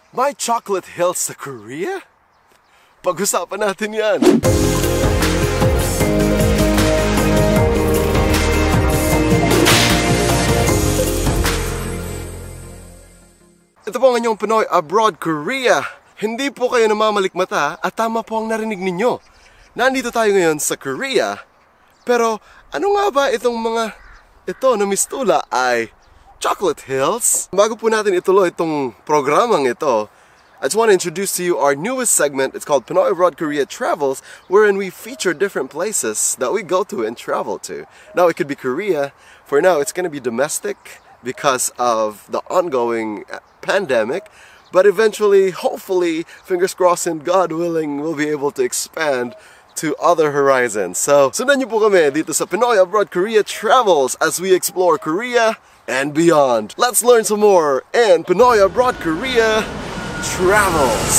May chocolate hills sa Korea? Pag-usapan natin yan. Ito po ang inyong Pinoy Abroad Korea. Hindi po kayo namamalikmata at tama po ang narinig ninyo. Nandito tayo ngayon sa Korea. Pero ano nga ba itong mga ito na mistula ay Chocolate Hills? Bago po natin ituloy itong programang ito, I just want to introduce to you our newest segment. It's called Pinoy Abroad Korea Travels, wherein we feature different places that we go to and travel to. Now it could be Korea. For now, it's going to be domestic because of the ongoing pandemic. But eventually, hopefully, fingers crossed and God willing, we'll be able to expand to other horizons. So, sundan niyo po kami dito sa Pinoy Abroad Korea Travels as we explore Korea and beyond. Let's learn some more in Pinoy Abroad Korea Travels.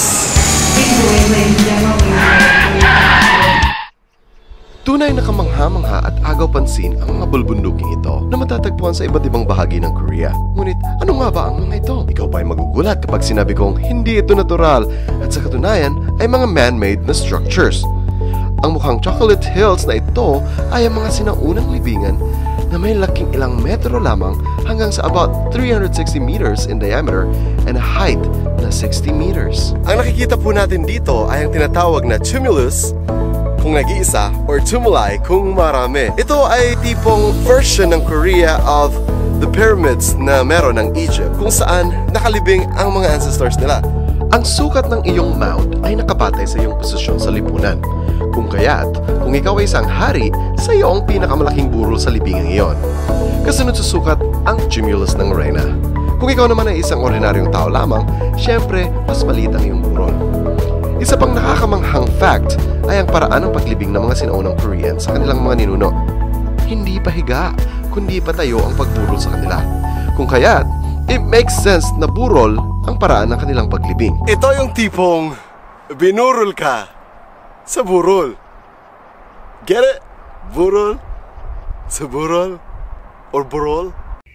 Tunay na kamangha-mangha at agaw pansin ang mga bulbunduking ito na matatagpuan sa iba't ibang bahagi ng Korea. Ngunit ano nga ba ang mga ito? Ikaw pa ay magugulat kapag sinabi kong hindi ito natural at sa katunayan ay mga man-made na structures. Ang mukhang Chocolate Hills na ito ay ang mga sinaunang libingan na may laking ilang metro lamang hanggang sa about 360 meters in diameter and a height na 60 meters. Ang nakikita po natin dito ay ang tinatawag na tumulus kung nag-iisa or tumuli kung marami. Ito ay tipong version ng Korea of the pyramids na meron ng Egypt kung saan nakalibing ang mga ancestors nila. Ang sukat ng iyong mount ay nakapatay sa iyong posisyon sa lipunan. Kung kaya't, kung ikaw ay isang hari, sa iyo ang pinakamalaking burol sa libingang iyon. Kasunod sa sukat ang tumulus ng reyna. Kung ikaw naman ay isang ordinaryong tao lamang, syempre, mas maliit ang iyong burol. Isa pang nakakamanghang fact ay ang paraan ng paglibing ng mga sinaunang Korean sa kanilang mga ninuno. Hindi pa higa, kundi patayo ang pagburol sa kanila. Kung kaya't, it makes sense na burol ang paraan ng kanilang paglibing. Ito yung tipong binurol ka sa burol. Get it? Burol sa burol or burol?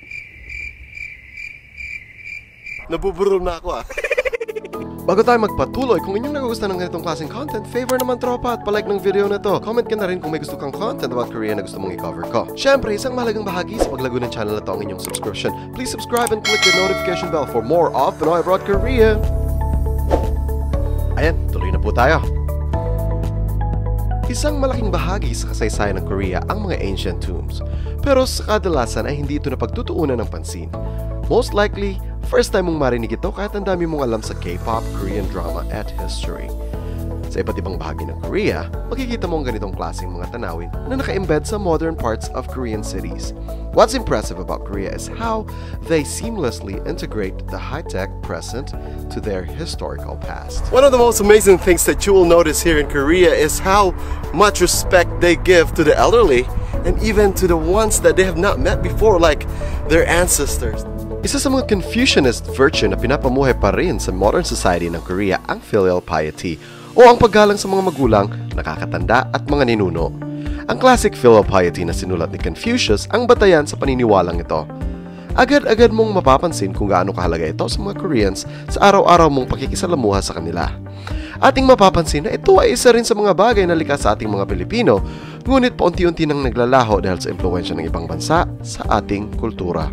Nabuburol na ako Bago tayo magpatuloy, kung inyong nagugustuhan ng ganitong klaseng content, favor naman tropa at palike ng video na to. Comment ka na rin kung may gusto kang content about Korea na gusto mong i-cover ko. Syempre, isang mahalagang bahagi sa paglago ng channel na to ang inyong subscription. Please subscribe and click the notification bell for more of Pinoy Abroad Korea. Ayan, tuloy na po tayo. Isang malaking bahagi sa kasaysayan ng Korea ang mga ancient tombs. Pero sa kadalasan ay hindi ito napagtutuunan ng pansin. Most likely, first time mong marinig ito kahit ang dami mong alam sa K-pop, Korean drama, at history. Sa iba't ibang bahagi ng Korea, makikita mo ang ganitong klaseng mga tanawin na naka-embed sa modern parts of Korean cities. What's impressive about Korea is how they seamlessly integrate the high-tech present to their historical past. One of the most amazing things that you will notice here in Korea is how much respect they give to the elderly and even to the ones that they have not met before, like their ancestors. Isa sa mga Confucianist virtue na pinapamuhay pa rin sa modern society ng Korea ang filial piety o ang paggalang sa mga magulang, nakakatanda at mga ninuno. Ang classic filial piety na sinulat ni Confucius ang batayan sa paniniwalang ito. Agad-agad mong mapapansin kung gaano kahalaga ito sa mga Koreans sa araw-araw mong pakikisalamuha sa kanila. Ating mapapansin na ito ay isa rin sa mga bagay na likas sa ating mga Pilipino, ngunit paunti-unti nang naglalaho dahil sa impluwensya ng ibang bansa sa ating kultura.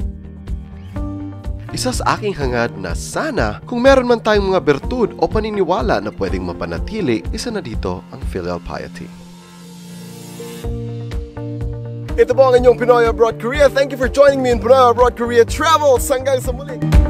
Isa sa aking hangad na sana kung meron man tayong mga bertud o paniniwala na pwedeng mapanatili, isa na dito ang filial piety. Ito po ang inyong Pinoy Abroad Korea. Thank you for joining me in Pinoy Abroad Korea Travels. Hanggang sa muli!